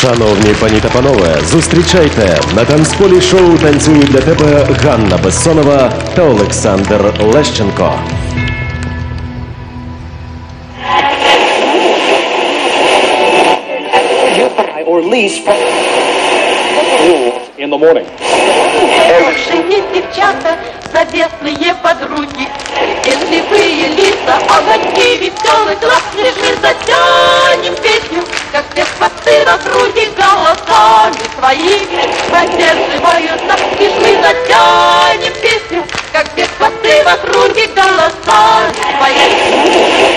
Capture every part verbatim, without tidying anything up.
Шановні пані та панове, зустрічайте! На танцполі шоу танцюють для тебе Ганна Бессонова та Олександр Лещенко. Or lease in the morning. Хорошие девчата, заветные подруги, счастливые лица, огоньки веселых глаз, лишь мы затянем песню, как все хвосты в округе голосами своими поддерживают нас, лишь мы затянем песню, как все хвосты в округе голосами своими.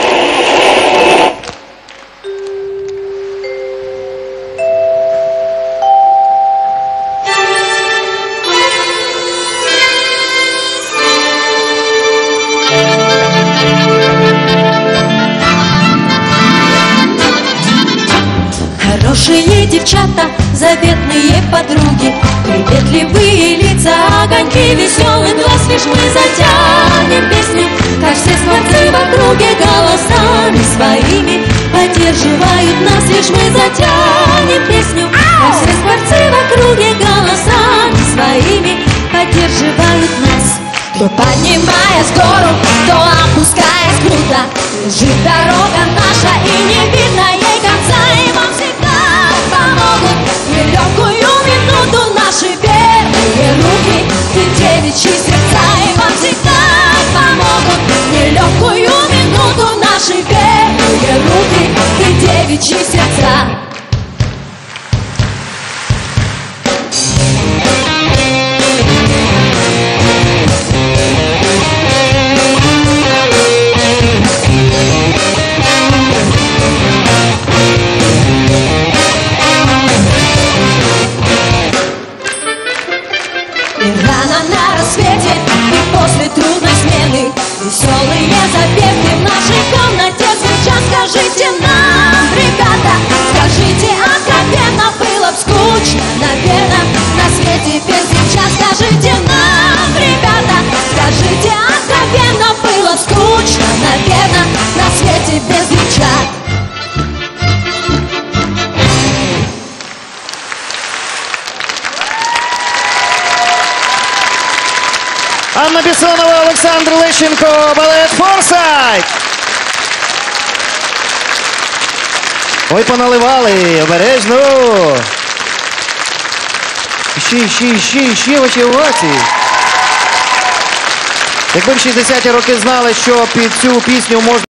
Хорошие девчата, заветные подруги, приветливые лица, огоньки веселых глаз, лишь мы затянем песню, как все скворцы в округе голосами своими поддерживают нас, лишь мы затянем песню, как все скворцы в округе голосами своими поддерживают нас. То поднимаясь в гору, то опускаясь круто, лежит дорога наша и не видно ей конца, и вам всегда помогут нелегкую минуту наши первые руки и девичьи сердца, и вам всегда помогут нелегкую минуту наши первые руки и девичьи сердца. Рано на рассвете и после трудной смены веселые запевки в нашей комнате звучат. Скажите нам, ребята, скажите откровенно, было б скучно, наверное, на свете без девчат. Скажите нам, ребята, скажите откровенно, было б скучно, наверное, на свете без девчат. Ганна Бессонова, Олександр Лещенко, балет «Форсайт». Ой, поналивали, обережно. Ще, ще, ще, ще ваші овації. Якби в шістдесяті роки знали, що під цю пісню можна